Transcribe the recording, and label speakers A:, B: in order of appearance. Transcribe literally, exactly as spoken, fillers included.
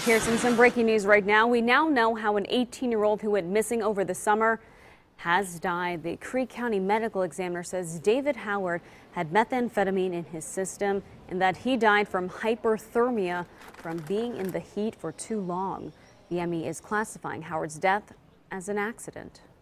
A: Here's some, some breaking news right now. We now know how an eighteen-year-old who went missing over the summer has died. The Creek County medical examiner says David Howard had methamphetamine in his system and that he died from hyperthermia from being in the heat for too long. The M E is classifying Howard's death as an accident.